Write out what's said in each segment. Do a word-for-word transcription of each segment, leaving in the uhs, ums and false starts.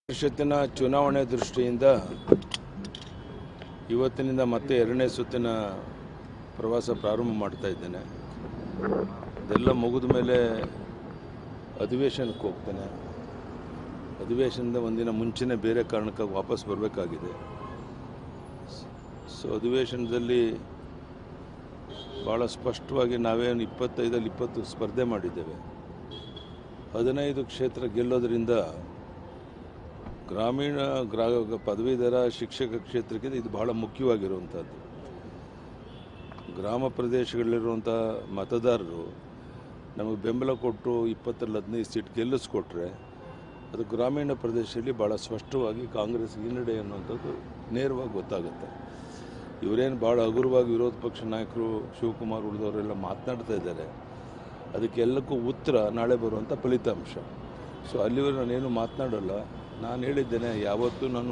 ಪರಿಷತ್ತಿನ ಚುನಾವಣೆ ದೃಷ್ಟಿಯಿಂದ ಇವತ್ತಿನಿಂದ ಮತ್ತೆ ಎರಡನೇ ಸುತ್ತಿನ ಪ್ರವಾಸ ಪ್ರಾರಂಭ ಮಾಡ್ತಾ ಇದ್ದೇನೆ. ಅದೆಲ್ಲ ಮುಗಿದ ಮೇಲೆ ಅಧಿವೇಶನಕ್ಕೆ ಹೋಗ್ತೇನೆ. ಅಧಿವೇಶನದ ಒಂದಿನ ಮುಂಚೆನೇ ಬೇರೆ ಕಾರಣಕ್ಕಾಗಿ ವಾಪಸ್ ಬರಬೇಕಾಗಿದೆ. ಸೊ ಅಧಿವೇಶನದಲ್ಲಿ ಭಾಳ ಸ್ಪಷ್ಟವಾಗಿ ನಾವೇನು ಇಪ್ಪತ್ತೈದಲ್ಲಿ ಇಪ್ಪತ್ತು ಸ್ಪರ್ಧೆ ಮಾಡಿದ್ದೇವೆ. ಹದಿನೈದು ಕ್ಷೇತ್ರ ಗೆಲ್ಲೋದ್ರಿಂದ ಗ್ರಾಮೀಣ ಗ್ರಾ ಪದವೀಧರ ಶಿಕ್ಷಕ ಕ್ಷೇತ್ರಕ್ಕೆ ಇದು ಬಹಳ ಮುಖ್ಯವಾಗಿರುವಂಥದ್ದು. ಗ್ರಾಮ ಪ್ರದೇಶಗಳಲ್ಲಿರುವಂಥ ಮತದಾರರು ನಮಗೆ ಬೆಂಬಲ ಕೊಟ್ಟು ಇಪ್ಪತ್ತರಲ್ಲಿ ಹದಿನೈದು ಸೀಟ್ ಗೆಲ್ಲಿಸ್ಕೊಟ್ರೆ ಅದು ಗ್ರಾಮೀಣ ಪ್ರದೇಶದಲ್ಲಿ ಭಾಳ ಸ್ಪಷ್ಟವಾಗಿ ಕಾಂಗ್ರೆಸ್ ಹಿನ್ನಡೆ ಅನ್ನುವಂಥದ್ದು ನೇರವಾಗಿ ಗೊತ್ತಾಗುತ್ತೆ. ಇವರೇನು ಭಾಳ ಹಗುರವಾಗಿ ವಿರೋಧ ಪಕ್ಷ ನಾಯಕರು ಶಿವಕುಮಾರ್ ಉಳಿದವರೆಲ್ಲ ಮಾತನಾಡ್ತಾ ಇದ್ದಾರೆ. ಅದಕ್ಕೆಲ್ಲಕ್ಕೂ ಉತ್ತರ ನಾಳೆ ಬರುವಂಥ ಫಲಿತಾಂಶ. ಸೊ ಅಲ್ಲಿವರೆಗೆ ನಾನೇನು ಮಾತನಾಡೋಲ್ಲ. ನಾನು ಹೇಳಿದ್ದೇನೆ, ಯಾವತ್ತೂ ನಾನು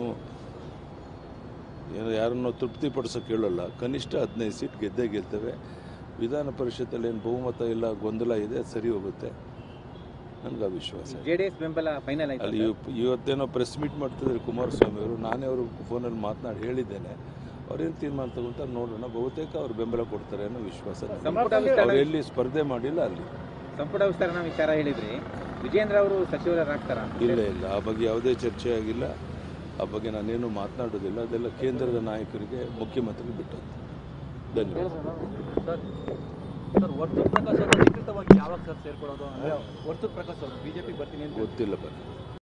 ಏನು ಯಾರನ್ನೋ ತೃಪ್ತಿಪಡಿಸೋಕೆ ಹೇಳೋಲ್ಲ. ಕನಿಷ್ಠ ಹದಿನೈದು ಸೀಟ್ ಗೆದ್ದೇ ಗೆಲ್ತೇವೆ. ವಿಧಾನ ಪರಿಷತ್ತಲ್ಲಿ ಏನು ಬಹುಮತ ಇಲ್ಲ, ಗೊಂದಲ ಇದೆ, ಸರಿ ಹೋಗುತ್ತೆ. ನನಗೆ ಆ ವಿಶ್ವಾಸ. ಜೆ ಡಿ ಎಸ್ ಬೆಂಬಲ ಫೈನಲ್ ಆಯ್ತು. ಅಲ್ಲಿ ಇವತ್ತೇನೋ ಪ್ರೆಸ್ ಮೀಟ್ ಮಾಡ್ತಿದ್ದಾರೆ ಕುಮಾರಸ್ವಾಮಿ ಅವರು. ನಾನೇ ಅವರು ಫೋನಲ್ಲಿ ಮಾತನಾಡಿ ಹೇಳಿದ್ದೇನೆ. ಅವ್ರೇನು ತೀರ್ಮಾನ ತಗೊಂತಾರೆ ನೋಡೋಣ. ಬಹುತೇಕ ಅವ್ರು ಬೆಂಬಲ ಕೊಡ್ತಾರೆ ಅನ್ನೋ ವಿಶ್ವಾಸ. ಅವ್ರು ಎಲ್ಲಿ ಸ್ಪರ್ಧೆ ಮಾಡಿಲ್ಲ ಅಲ್ಲಿ. ಸಂಪುಟ ವಿಸ್ತರಣಾ ವಿಚಾರ ಹೇಳಿದ್ರಿ, ವಿಜೇಂದ್ರ ಅವರು ಸಚಿವರಾಗ್ತಾರ? ಇಲ್ಲ ಇಲ್ಲ, ಆ ಬಗ್ಗೆ ಯಾವುದೇ ಚರ್ಚೆ ಆಗಿಲ್ಲ. ಆ ಬಗ್ಗೆ ನಾನೇನು ಮಾತನಾಡೋದಿಲ್ಲ. ಅದೆಲ್ಲ ಕೇಂದ್ರದ ನಾಯಕರಿಗೆ, ಮುಖ್ಯಮಂತ್ರಿಗೆ ಬಿಟ್ಟದ್ದು. ಧನ್ಯವಾದ. ವರ್ತೂರ್ ಪ್ರಕಾಶ್ ಅವರು ಅಧಿಕೃತವಾಗಿ ಯಾವಾಗ ಸರ್ ಸೇರ್ಕೊಳ್ಳೋದು? ವರ್ತೂರ್ ಪ್ರಕಾಶ್ ಅವರು ಬಿಜೆಪಿ ಬರ್ತೀನಿ ಅಂತ ಗೊತ್ತಿಲ್ಲ ಬನ್ನಿ.